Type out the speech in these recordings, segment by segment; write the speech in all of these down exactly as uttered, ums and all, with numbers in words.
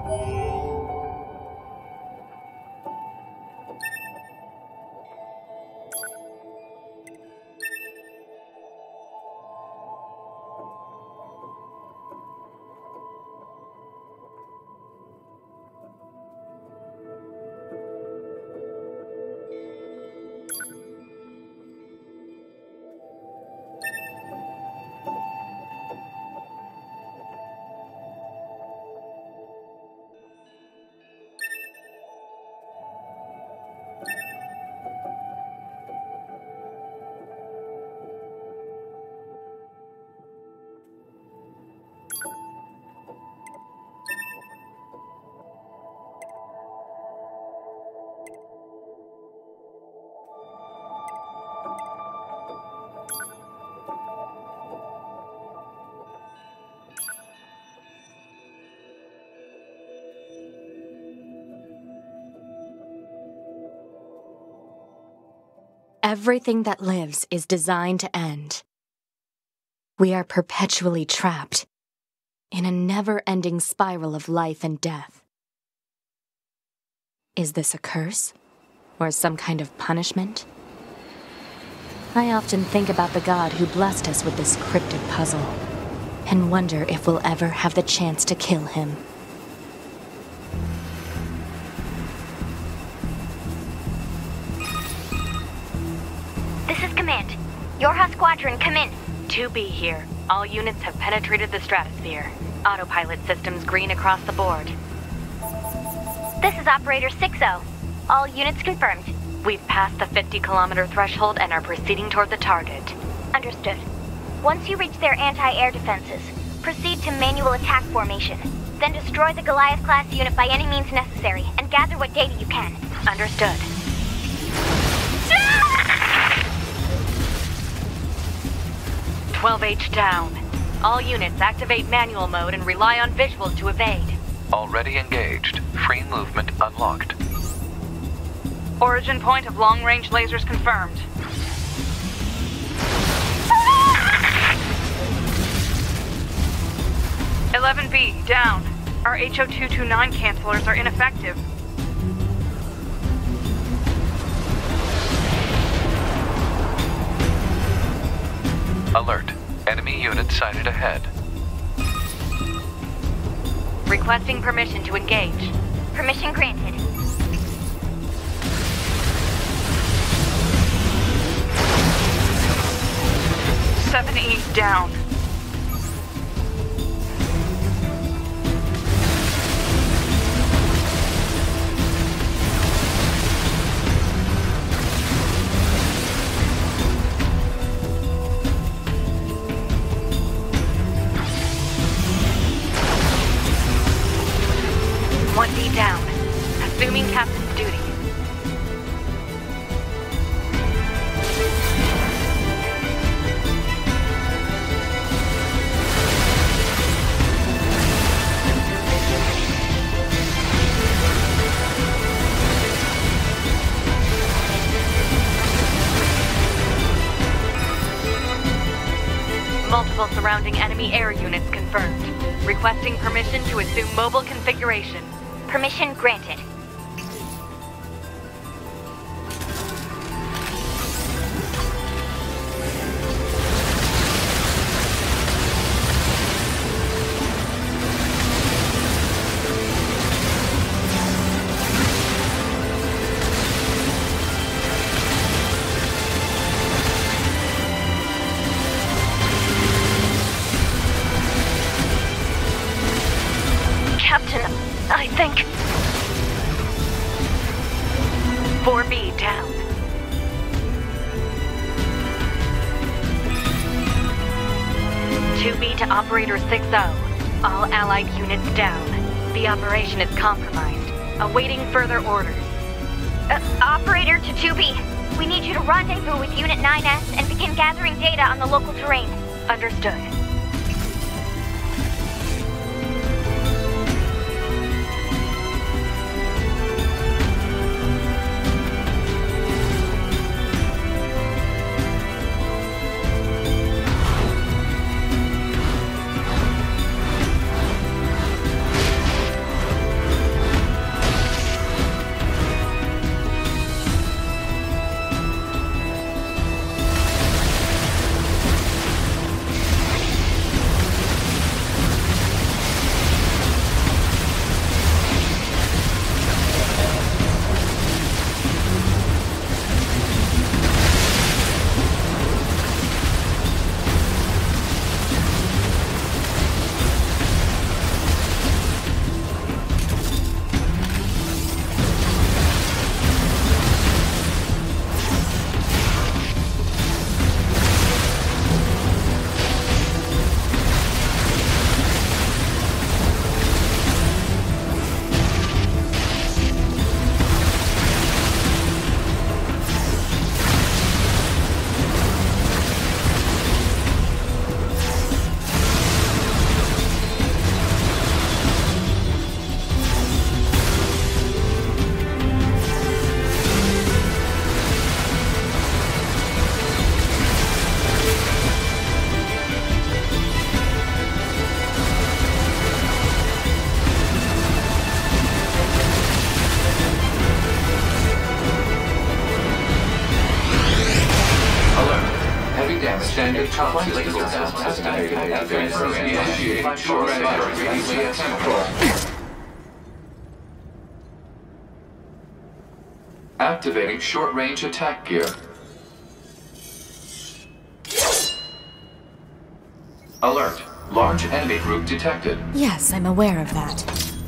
Everything that lives is designed to end. We are perpetually trapped in a never-ending spiral of life and death. Is this a curse? Or some kind of punishment? I often think about the God who blessed us with this cryptic puzzle, and wonder if we'll ever have the chance to kill him. This is Command. Yorha Squadron, come in. two B here. All units have penetrated the stratosphere. Autopilot systems green across the board. This is Operator six oh. All units confirmed. We've passed the fifty kilometer threshold and are proceeding toward the target. Understood. Once you reach their anti-air defenses, proceed to manual attack formation. Then destroy the Goliath-class unit by any means necessary, and gather what data you can. Understood. twelve H down. All units activate manual mode and rely on visuals to evade. Already engaged. Free movement unlocked. Origin point of long-range lasers confirmed. eleven B, down. Our H O two twenty-nine cancelers are ineffective. Alert. Enemy unit sighted ahead. Requesting permission to engage. Permission granted. seven E down. one D down. Assuming captain's duty. Multiple surrounding enemy air units confirmed. Requesting permission to assume mobile configuration. Permission granted. Captain, I think... four B down. two B to Operator six oh. All allied units down. The operation is compromised. Awaiting further orders. Uh, Operator to two B. We need you to rendezvous with Unit nine S and begin gathering data on the local terrain. Understood. Activating short-range attack gear. Alert. Large enemy group detected. Yes, I'm aware of that.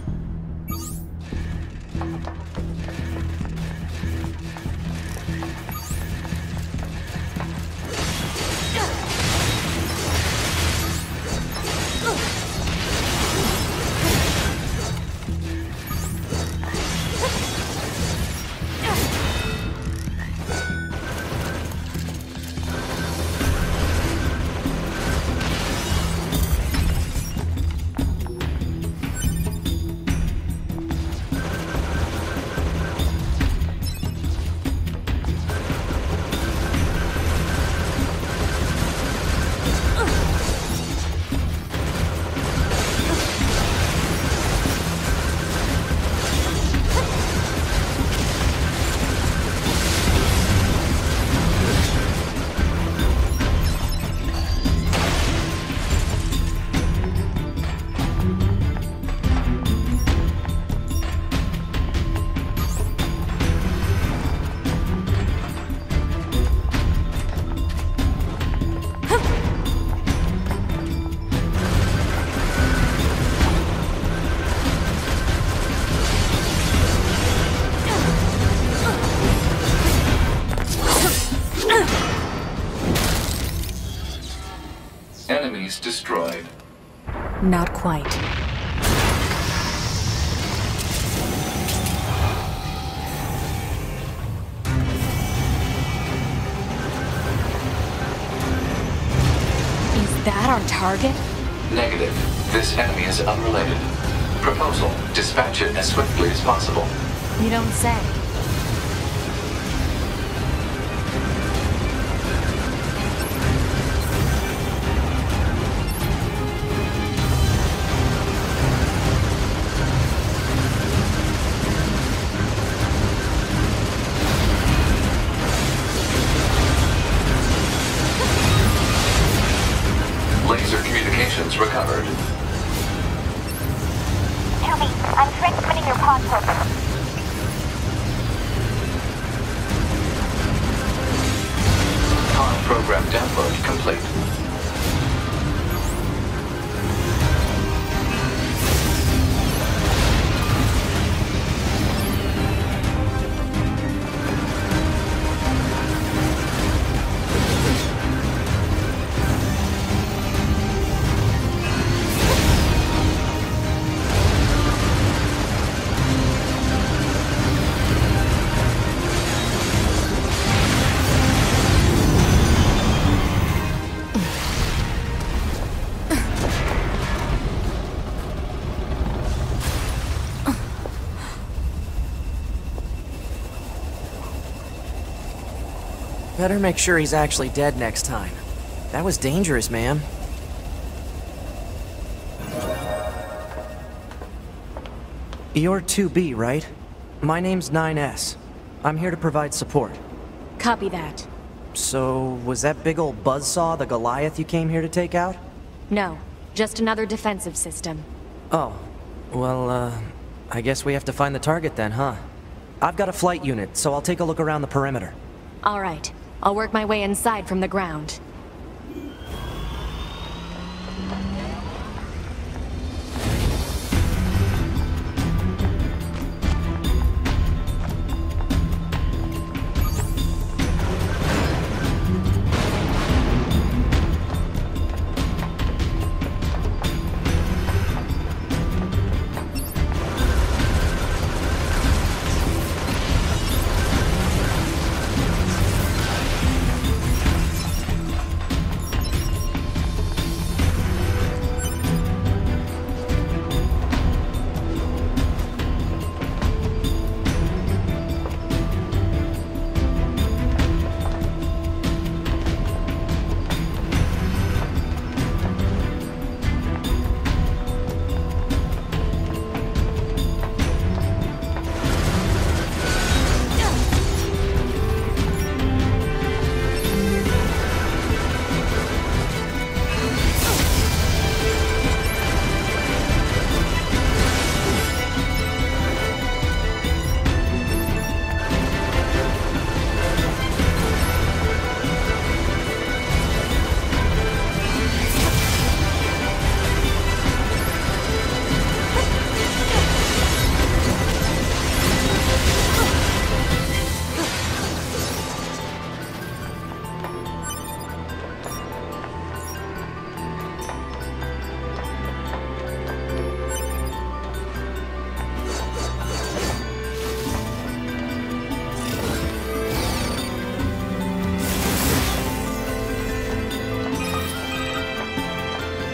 Enemies destroyed. Not quite. Is that our target? Negative. This enemy is unrelated. Proposal. Dispatch it as swiftly as possible. You don't say. Laser communications recovered. Tell me, I'm transmitting your pod program. Pod program download complete. Better make sure he's actually dead next time. That was dangerous, man. You're two B, right? My name's nine S. I'm here to provide support. Copy that. So, was that big old buzzsaw the Goliath you came here to take out? No, just another defensive system. Oh, well, uh, I guess we have to find the target then, huh? I've got a flight unit, so I'll take a look around the perimeter. All right. I'll work my way inside from the ground.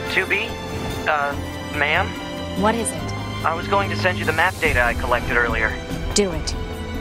two B? Uh, ma'am? What is it? I was going to send you the map data I collected earlier. Do it.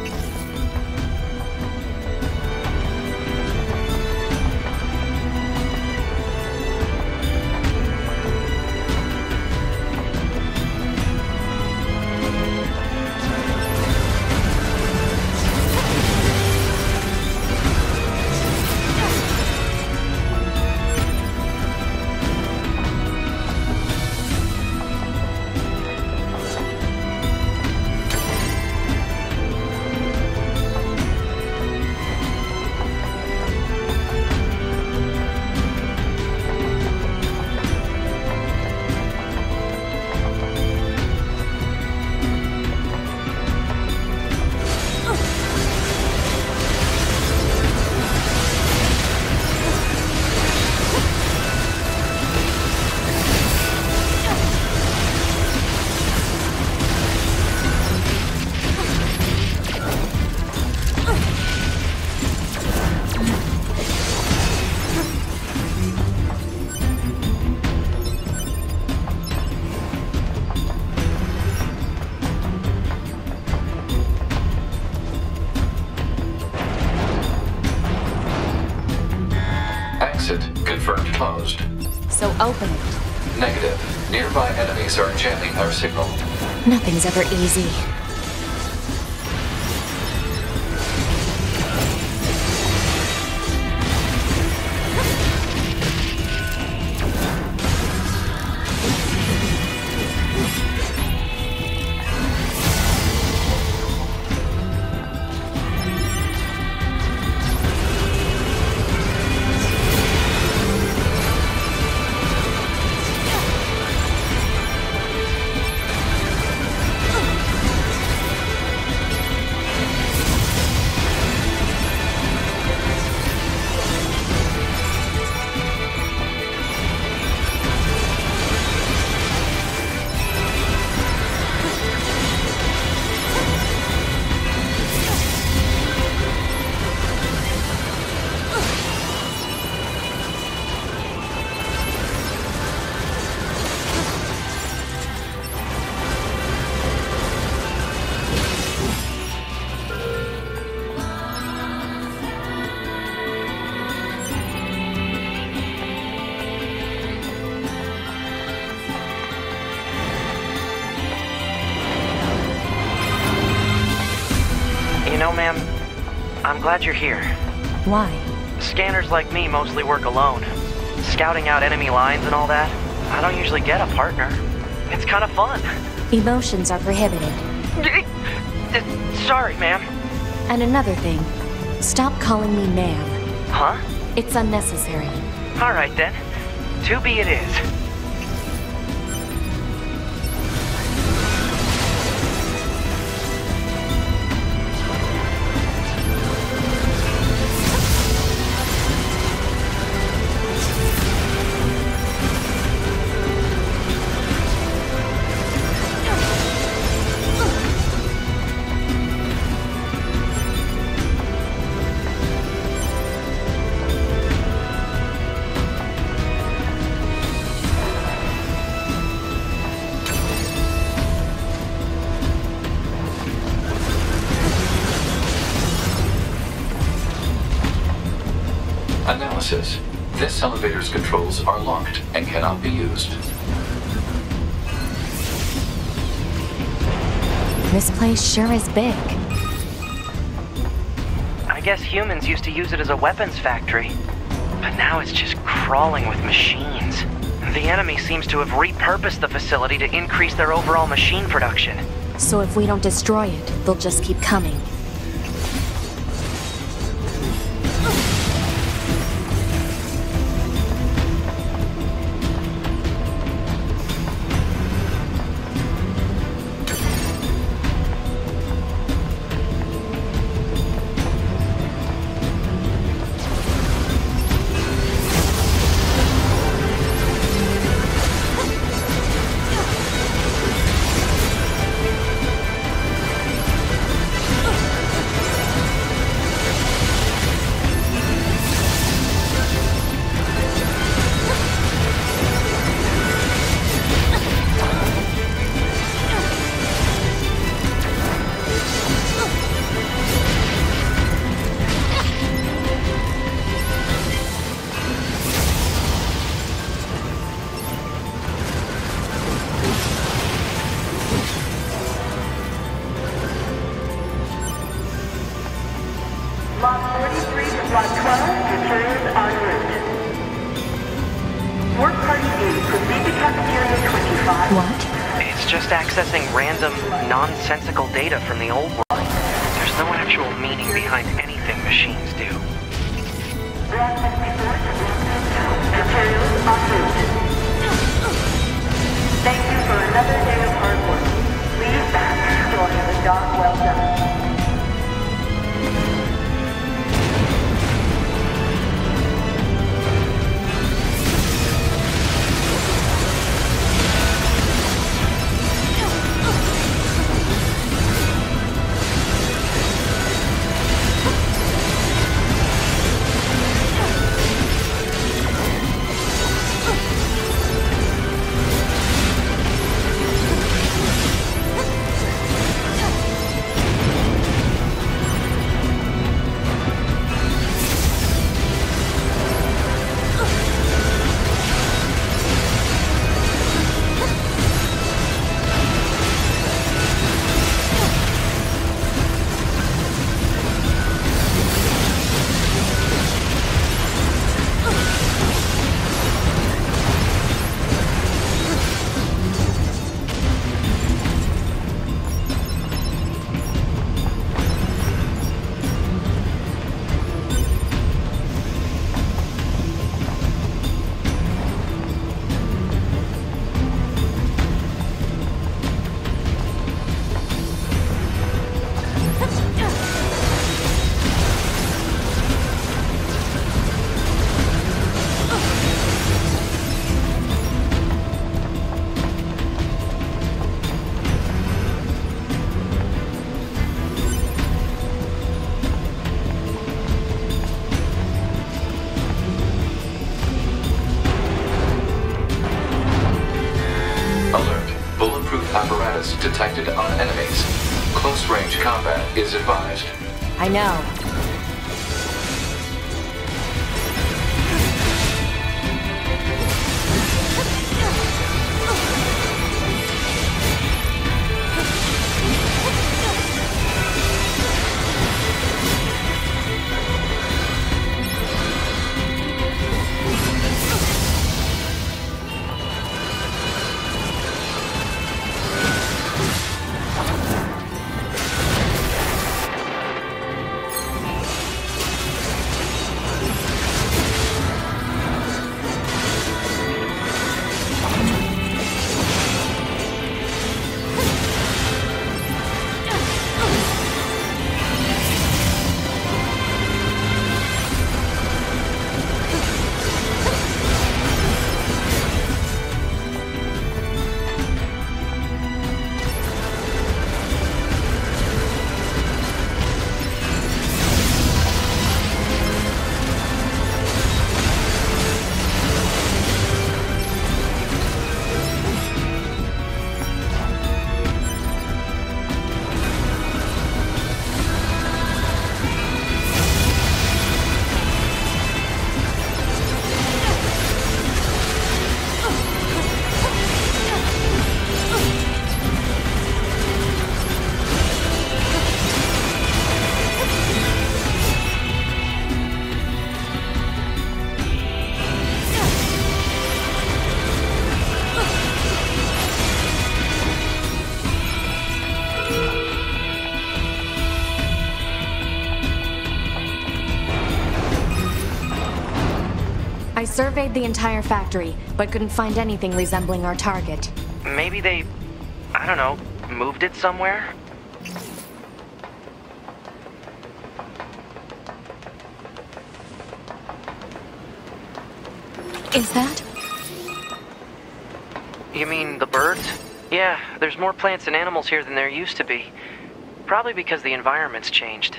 Confirmed closed. So open it. Negative. Nearby enemies are jamming our signal. Nothing's ever easy. know, ma'am, I'm glad you're here. Why? Scanners like me mostly work alone. Scouting out enemy lines and all that, I don't usually get a partner. It's kind of fun. Emotions are prohibited. Sorry, ma'am. And another thing, stop calling me ma'am. Huh? It's unnecessary. All right, then. two B it is. Analysis. This elevator's controls are locked and cannot be used. This place sure is big. I guess humans used to use it as a weapons factory. But now it's just crawling with machines. The enemy seems to have repurposed the facility to increase their overall machine production. So if we don't destroy it, they'll just keep coming. What? It's just accessing random, nonsensical data from the old world. There's no actual meaning behind anything machines do. Materials en route. Thank you for another day of hard work. Please back and join the job well done. Detected on enemies. Close-range combat is advised. I know. I surveyed the entire factory, but couldn't find anything resembling our target. Maybe they, I don't know, moved it somewhere? Is that? You mean the birds? Yeah, there's more plants and animals here than there used to be. Probably because the environment's changed.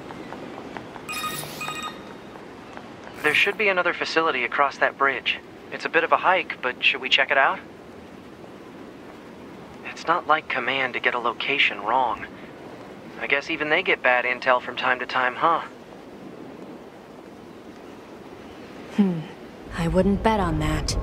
There should be another facility across that bridge. It's a bit of a hike, but should we check it out? It's not like Command to get a location wrong. I guess even they get bad intel from time to time, huh? Hmm. I wouldn't bet on that.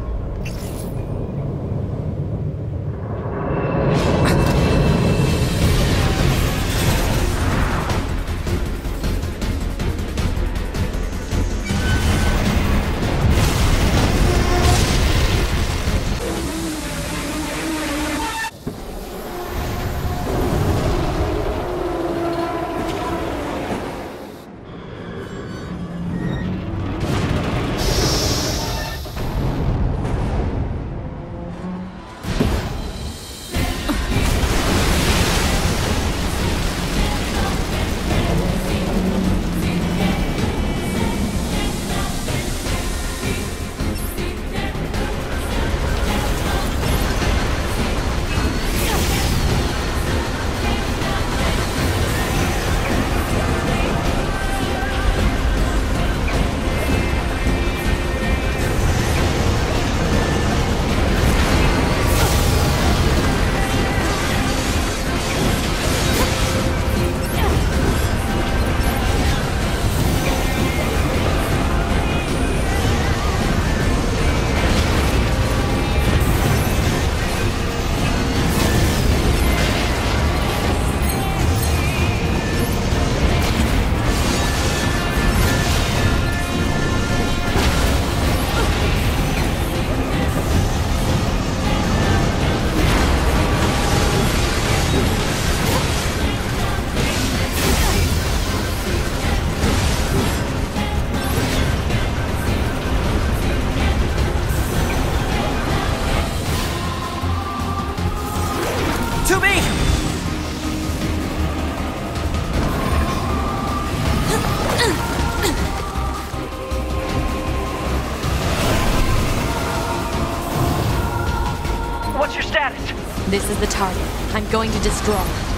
This is the target. I'm going to destroy.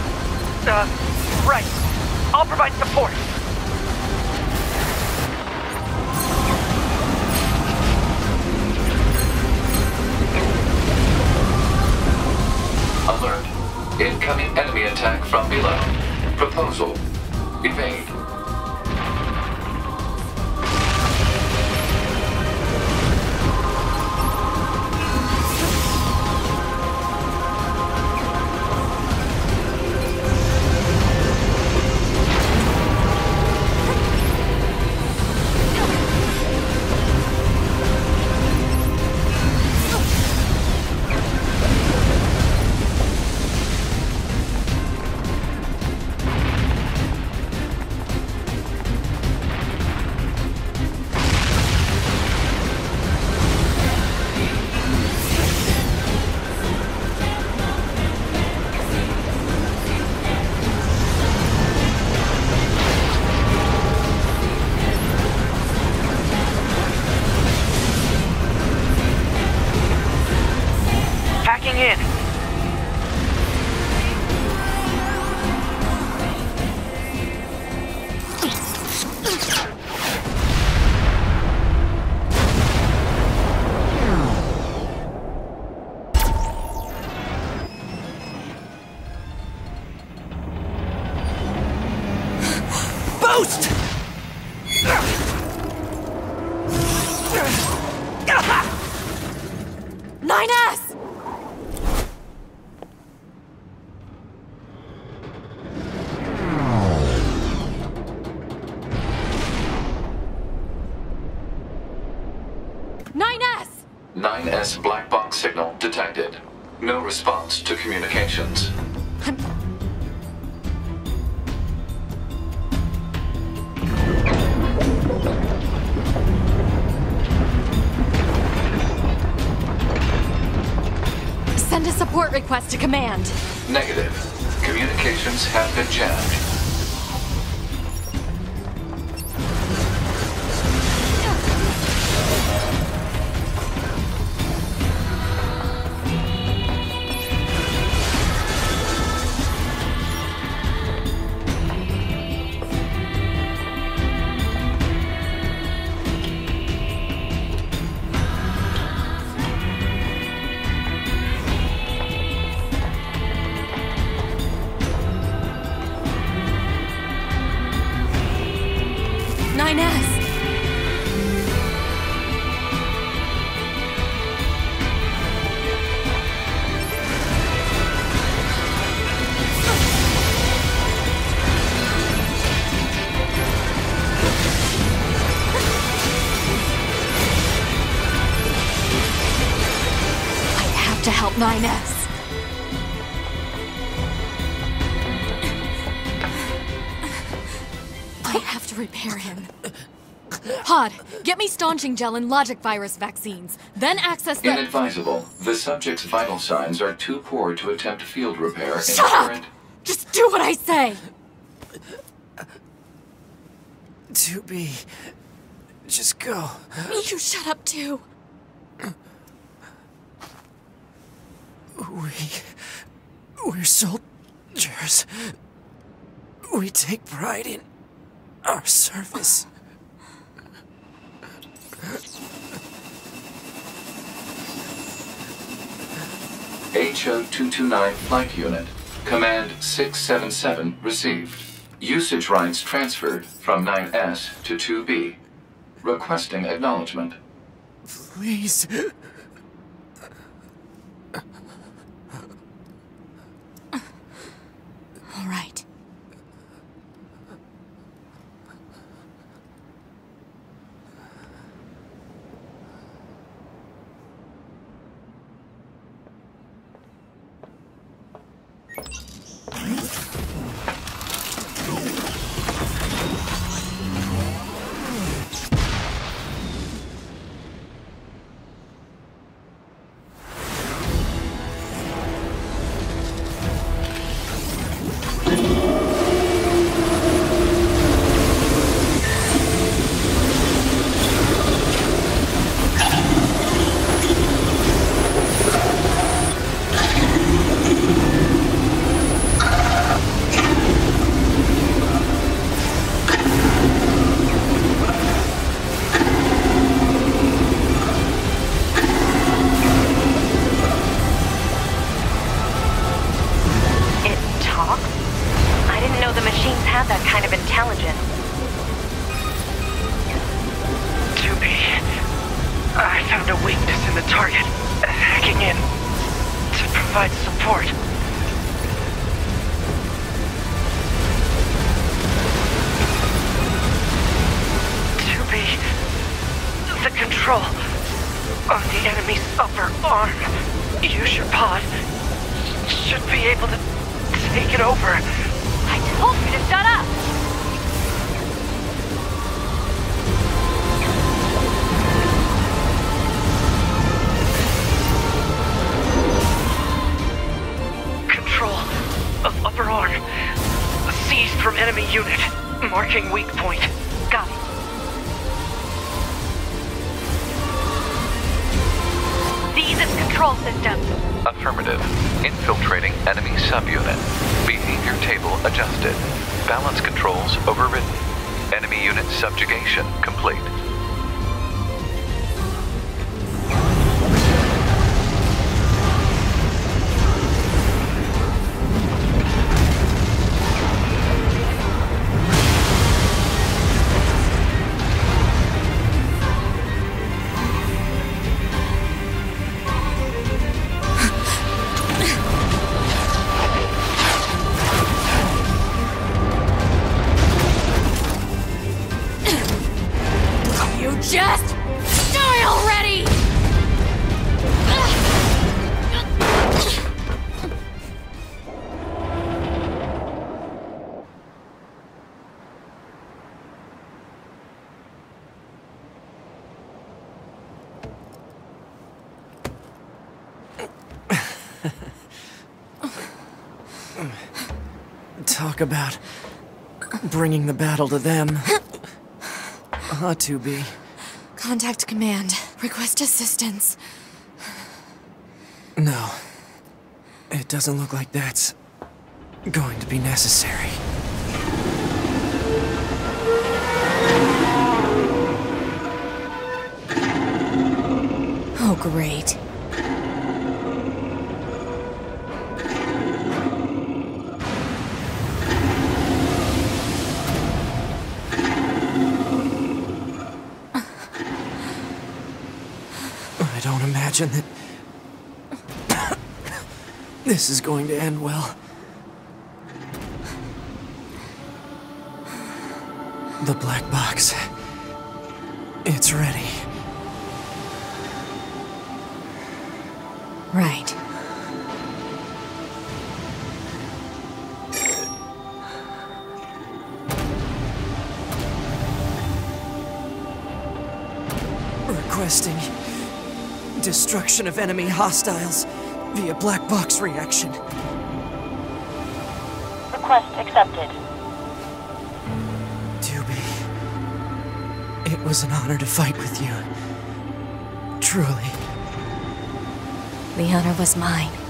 Uh, right. I'll provide support. Alert. Incoming enemy attack from below. Proposal. Evade. nine S! nine S! nine S black box signal detected. No response to communications. I'm... Send a support request to command. Negative. Communications have been jammed. have to help nine S. I have to repair him. Pod, get me staunching gel and logic virus vaccines. Then access the... Inadvisable. The subject's vital signs are too poor to attempt field repair in Shut up! current... Just do what I say! two B. Just go. You shut up too. We... We're soldiers. We take pride in our service. H O two two nine Flight Unit. Command six seven seven received. Usage rights transferred from nine S to two B. Requesting acknowledgement. Please. All right. Affirmative. Infiltrating enemy subunit. Behavior table adjusted. Balance controls overridden. Enemy unit subjugation complete. Talk about bringing the battle to them. Ah, two B. Contact command. Request assistance. No. It doesn't look like that's going to be necessary. Oh, great. I don't imagine that this is going to end well. The black box. It's ready. Right. Requesting destruction of enemy hostiles via black box reaction. Request accepted. Doobie, it was an honor to fight with you. Truly. The honor was mine.